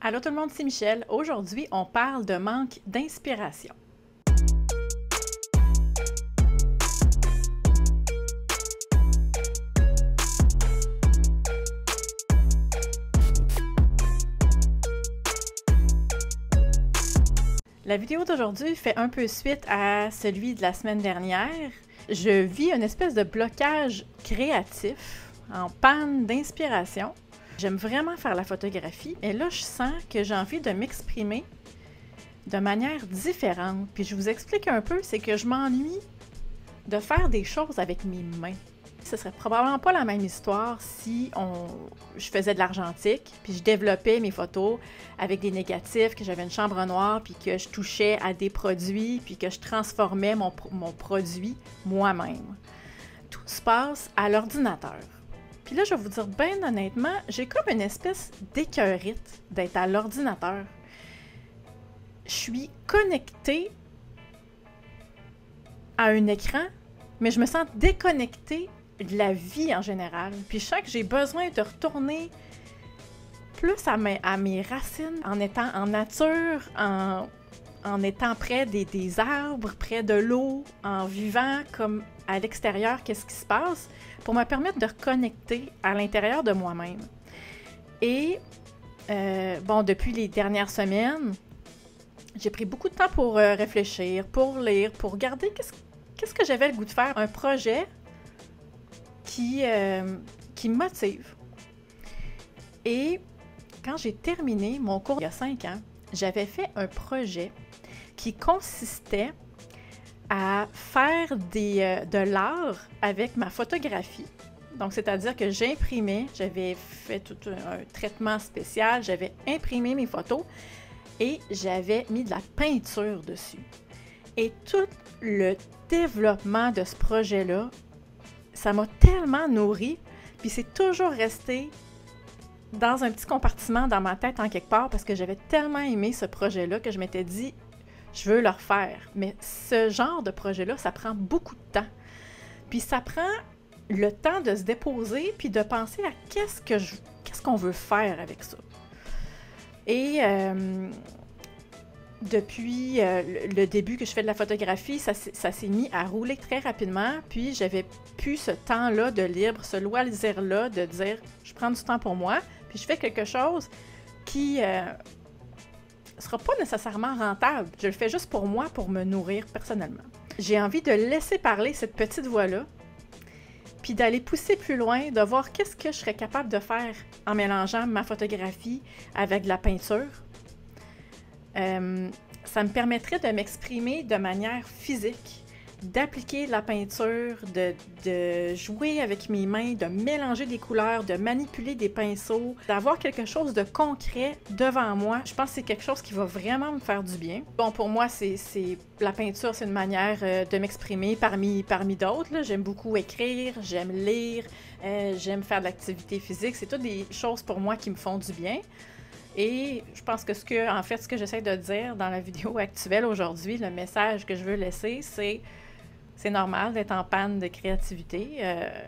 Allô tout le monde, c'est Michel. Aujourd'hui, on parle de manque d'inspiration. La vidéo d'aujourd'hui fait un peu suite à celui de la semaine dernière. Je vis une espèce de blocage créatif, en panne d'inspiration. J'aime vraiment faire la photographie, et là, je sens que j'ai envie de m'exprimer de manière différente. Puis je vous explique un peu, c'est que je m'ennuie de faire des choses avec mes mains. Ce serait probablement pas la même histoire si je faisais de l'argentique, puis je développais mes photos avec des négatifs, que j'avais une chambre noire, puis que je touchais à des produits, puis que je transformais mon produit moi-même. Tout se passe à l'ordinateur. Puis là, je vais vous dire bien honnêtement, j'ai comme une espèce d'écœurite d'être à l'ordinateur. Je suis connectée à un écran, mais je me sens déconnectée de la vie en général. Puis je sens que j'ai besoin de retourner plus à mes racines, en étant en nature, en étant près des arbres, près de l'eau, en vivant comme à l'extérieur, qu'est-ce qui se passe, pour me permettre de reconnecter à l'intérieur de moi-même. Et, depuis les dernières semaines, j'ai pris beaucoup de temps pour réfléchir, pour lire, pour regarder qu'est-ce que j'avais le goût de faire. Un projet qui me motive. Et quand j'ai terminé mon cours il y a 5 ans, j'avais fait un projet qui consistait à faire de l'art avec ma photographie. Donc, c'est-à-dire que j'imprimais, j'avais fait tout un traitement spécial, j'avais imprimé mes photos et j'avais mis de la peinture dessus. Et tout le développement de ce projet-là, ça m'a tellement nourri, puis c'est toujours resté dans un petit compartiment dans ma tête en quelque part parce que j'avais tellement aimé ce projet-là que je m'étais dit, je veux le refaire. Mais ce genre de projet-là, ça prend beaucoup de temps. Puis ça prend le temps de se déposer puis de penser à qu'est-ce qu'on veut faire avec ça. Et depuis le début que je fais de la photographie, ça s'est mis à rouler très rapidement, puis j'avais plus ce temps-là de libre, ce loisir-là de dire, je prends du temps pour moi, puis je fais quelque chose qui sera pas nécessairement rentable. Je le fais juste pour moi, pour me nourrir personnellement. J'ai envie de laisser parler cette petite voix-là, puis d'aller pousser plus loin, de voir qu'est-ce que je serais capable de faire en mélangeant ma photographie avec de la peinture. Ça me permettrait de m'exprimer de manière physique, d'appliquer de la peinture, de jouer avec mes mains, de mélanger des couleurs, de manipuler des pinceaux, d'avoir quelque chose de concret devant moi. Je pense que c'est quelque chose qui va vraiment me faire du bien. Bon, pour moi, la peinture, c'est une manière de m'exprimer parmi d'autres. J'aime beaucoup écrire, j'aime lire, j'aime faire de l'activité physique. C'est toutes des choses pour moi qui me font du bien. Et je pense que ce que j'essaie de dire dans la vidéo actuelle aujourd'hui, le message que je veux laisser, c'est normal d'être en panne de créativité.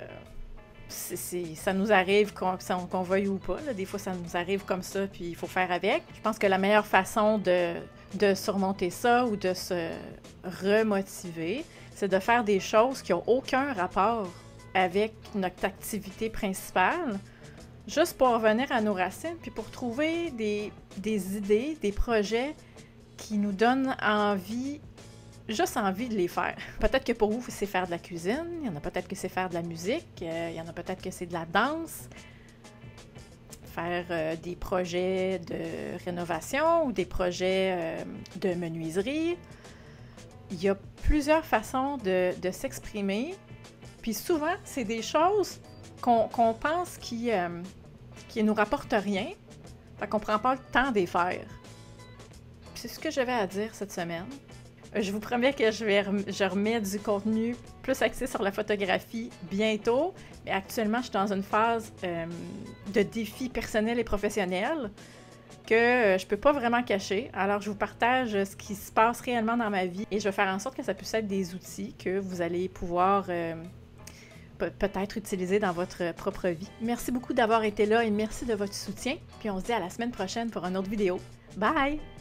Ça nous arrive qu'on veuille ou pas. Là. Des fois, ça nous arrive comme ça, puis il faut faire avec. Je pense que la meilleure façon de surmonter ça ou de se remotiver, c'est de faire des choses qui n'ont aucun rapport avec notre activité principale, juste pour revenir à nos racines, puis pour trouver des idées, des projets qui nous donnent juste envie de les faire. Peut-être que pour vous, c'est faire de la cuisine, il y en a peut-être que c'est faire de la musique, il y en a peut-être que c'est de la danse, faire des projets de rénovation ou des projets de menuiserie. Il y a plusieurs façons de s'exprimer, puis souvent, c'est des choses qu'on pense qui nous rapportent rien, fait qu'on prend pas le temps d'y faire. C'est ce que j'avais à dire cette semaine. Je vous promets que je remets du contenu plus axé sur la photographie bientôt, mais actuellement, je suis dans une phase de défi personnel et professionnel que je peux pas vraiment cacher. Alors, je vous partage ce qui se passe réellement dans ma vie et je vais faire en sorte que ça puisse être des outils que vous allez pouvoir peut-être utiliser dans votre propre vie. Merci beaucoup d'avoir été là et merci de votre soutien. Puis on se dit à la semaine prochaine pour une autre vidéo. Bye!